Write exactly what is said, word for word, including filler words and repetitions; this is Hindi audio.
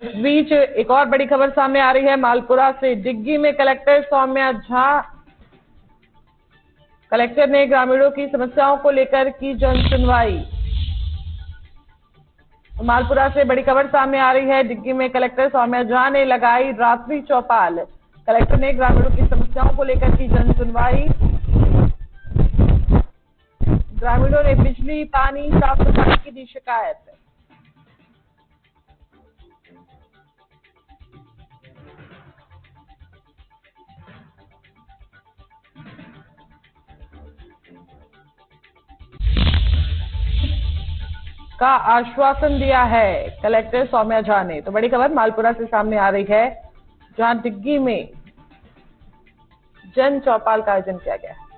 इस बीच एक और बड़ी खबर सामने आ रही है मालपुरा से। डिग्गी में कलेक्टर सौम्या झा कलेक्टर ने ग्रामीणों की समस्याओं को लेकर की जन सुनवाई। मालपुरा से बड़ी खबर सामने आ रही है। डिग्गी में कलेक्टर सौम्या झा ने लगाई रात्रि चौपाल। कलेक्टर ने ग्रामीणों की समस्याओं को लेकर की जन सुनवाई। ग्रामीणों ने बिजली, पानी, साफ सफाई की दी शिकायत। का आश्वासन दिया है कलेक्टर सौम्या झा ने। तो बड़ी खबर मालपुरा से सामने आ रही है, जहां डिग्गी में जन चौपाल का आयोजन किया गया है।